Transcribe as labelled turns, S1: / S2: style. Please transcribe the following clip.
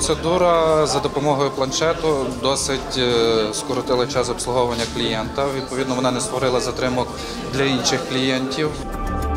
S1: процедура за допомогою планшету досить скоротила час обслуговування клієнта. Відповідно, вона не створила затримок для інших клієнтів.